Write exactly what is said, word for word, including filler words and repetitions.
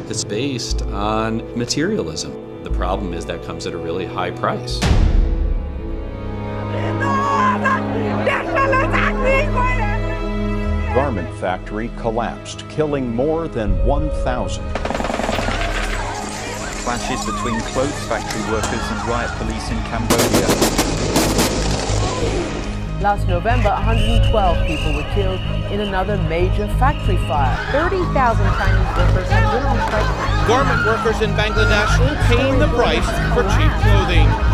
that's based on materialism. The problem is that comes at a really high price. Garment factory collapsed, killing more than one thousand. Clashes between clothes factory workers and riot police in Cambodia. Last November, one hundred twelve people were killed in another major factory fire. thirty thousand Chinese workers have been on strike. Garment workers in Bangladesh paying the price for cheap clothing.